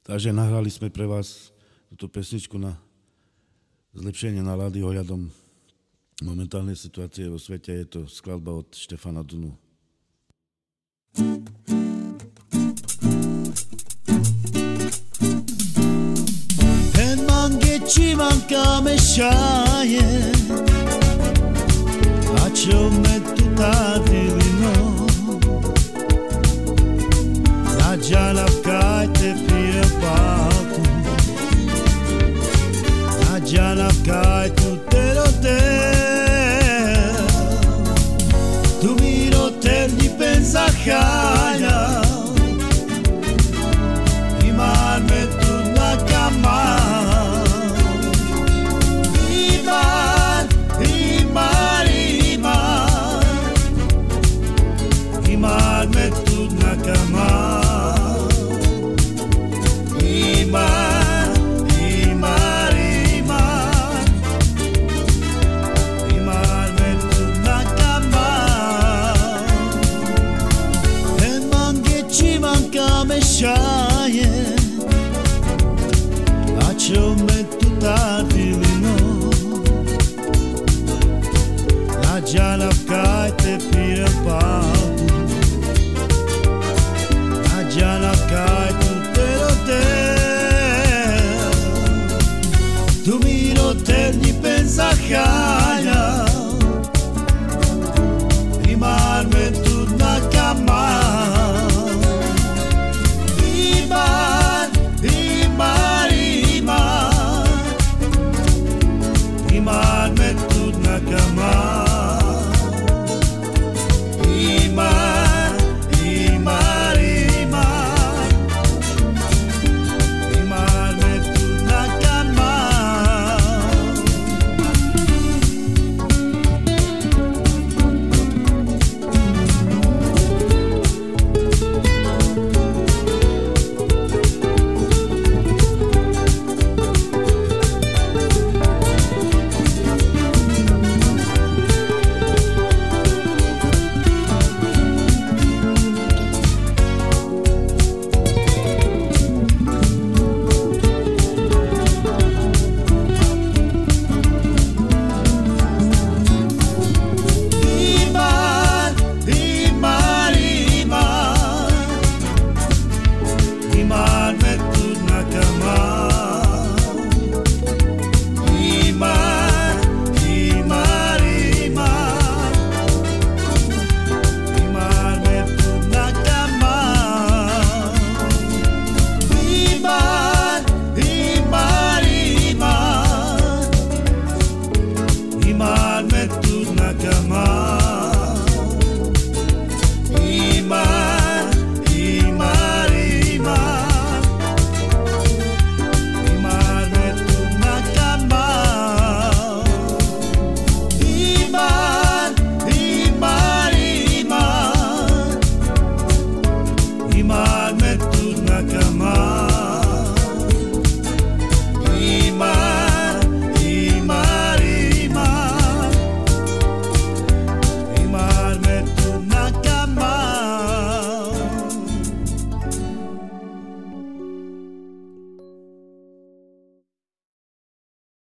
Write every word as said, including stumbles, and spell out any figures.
Takže nahrali sme pre vás túto pesničku na zlepšenie nálady ohľadom momentálnej situácie vo svete. Je to skladba od Štefana Dunu. Ben mange civan kame šaje, a čo me tu tadilino, zađala vkajte prije paltu, zađala vkajtu terote, tu miro terni pensa halja, imar me tu na kama. Imar me tu na kama, Imar, Imar, Imar, Imar me tu na kama. En mange civan kame šaje, a čo me tu tadilino, nađala vkajte prije paltu, nađala vkajtu terote, tu miro terni pensa halja, imar me tu na kama. Imar, Imar, Imar, Imar me tu na kama. Imar, Imar, Imar, Imar me tu na kama. Imar me tu na kama.